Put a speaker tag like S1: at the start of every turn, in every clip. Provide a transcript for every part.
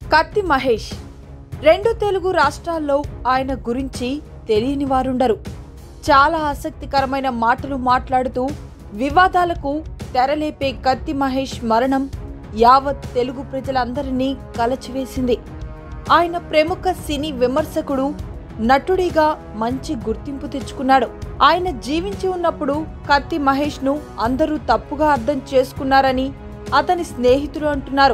S1: కత్తి మహేష్ రెండు తెలుగు రాష్ట్రాల్లో ఆయన గురించి తెలియని వారుండరు. చాలా ఆసక్తికరమైన మాటలు మాట్లాడుతూ వివాదాలకు తెరలేపే కత్తి మహేష్ మరణం యావత్ తెలుగు ప్రజలందరినీ కలచివేసింది. ఆయన ప్రముఖ సినీ విమర్శకుడు, నటుడిగా మంచి గుర్తింపు తెచ్చుకున్నాడు. ఆయన జీవించి ఉన్నప్పుడు కత్తి మహేష్ను అందరూ తప్పుగా అర్థం చేసుకున్నారని అతని స్నేహితులు అంటున్నారు.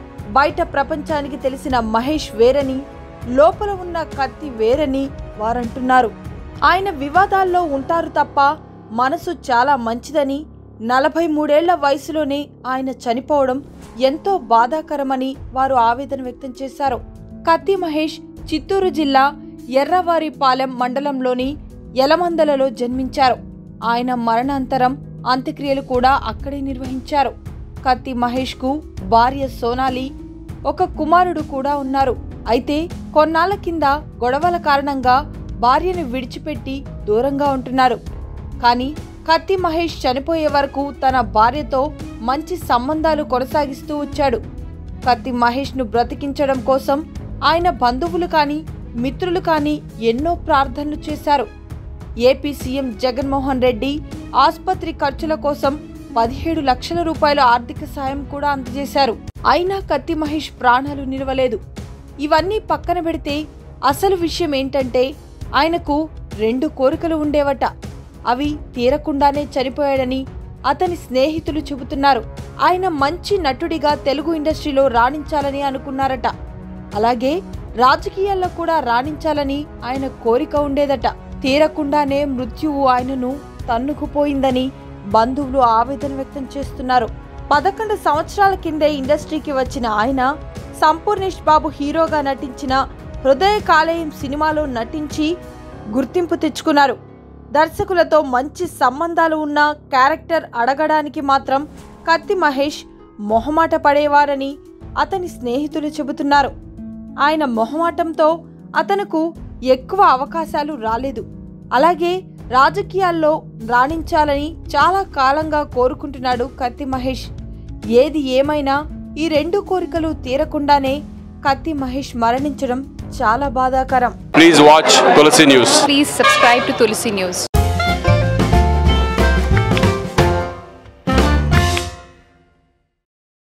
S1: బయట ప్రపంచానికి తెలిసిన మహేష్ వేరని, లోపల ఉన్న కత్తి వేరని వారంటున్నారు. ఆయన వివాదాల్లో ఉంటారు తప్ప మనసు చాలా మంచిదని, 43 ఏళ్ల వయసులోనే ఆయన చనిపోవడం ఎంతో బాధాకరమని వారు ఆవేదన వ్యక్తం చేశారు. కత్తి మహేష్ చిత్తూరు జిల్లా ఎర్రవారిపాలెం మండలంలోని యలమందలలో జన్మించారు. ఆయన మరణాంతరం అంత్యక్రియలు కూడా అక్కడే నిర్వహించారు. కత్తి మహేష్కు భార్య సోనాలి, ఒక కుమారుడు కూడా ఉన్నారు. అయితే కొన్నాళ్ల కింద గొడవల కారణంగా భార్యను విడిచిపెట్టి దూరంగా ఉంటున్నారు. కానీ కత్తి మహేష్ చనిపోయే వరకు తన భార్యతో మంచి సంబంధాలు కొనసాగిస్తూ వచ్చాడు. కత్తి మహేష్ను బ్రతికించడం కోసం ఆయన బంధువులు కానీ, మిత్రులు కానీ ఎన్నో ప్రార్థనలు చేశారు. ఏపీ సీఎం జగన్మోహన్ రెడ్డి ఆసుపత్రి ఖర్చుల కోసం 17 లక్షల రూపాయల ఆర్థిక సాయం కూడా అందజేశారు. అయినా కత్తి మహేష్ ప్రాణాలు నిలవలేదు. ఇవన్నీ పక్కన పెడితే అసలు విషయం ఏంటంటే ఆయనకు 2 కోరికలు ఉండేవట. అవి తీరకుండానే చనిపోయాడని అతని స్నేహితులు చెబుతున్నారు. ఆయన మంచి నటుడిగా తెలుగు ఇండస్ట్రీలో రాణించాలని అనుకున్నారట. అలాగే రాజకీయాల్లో కూడా రాణించాలని ఆయన కోరిక ఉండేదట. తీరకుండానే మృత్యువు ఆయనను తన్నుకుపోయిందని బంధువులు ఆవేదన వ్యక్తం చేస్తున్నారు. 11 సంవత్సరాల కిందే ఇండస్ట్రీకి వచ్చిన ఆయన సంపూర్ణేష్ బాబు హీరోగా నటించిన హృదయ కాలేయం సినిమాలో నటించి గుర్తింపు తెచ్చుకున్నారు. దర్శకులతో మంచి సంబంధాలు ఉన్న క్యారెక్టర్ అడగడానికి మాత్రం కత్తి మహేష్ మొహమాట పడేవారని అతని స్నేహితులు చెబుతున్నారు. ఆయన మొహమాటంతో అతనుకు ఎక్కువ అవకాశాలు రాలేదు. అలాగే రాజకీయాల్లో రాణించాలని చాలా కాలంగా కోరుకుంటున్నాడు కత్తి మహేష్. ఏది ఏమైనా ఈ 2 కోరికలు తీరకుండానే కత్తి మహేష్ మరణించడం చాలా బాధాకరం.
S2: Please watch Tulasi News.
S3: Please subscribe to Tulasi News.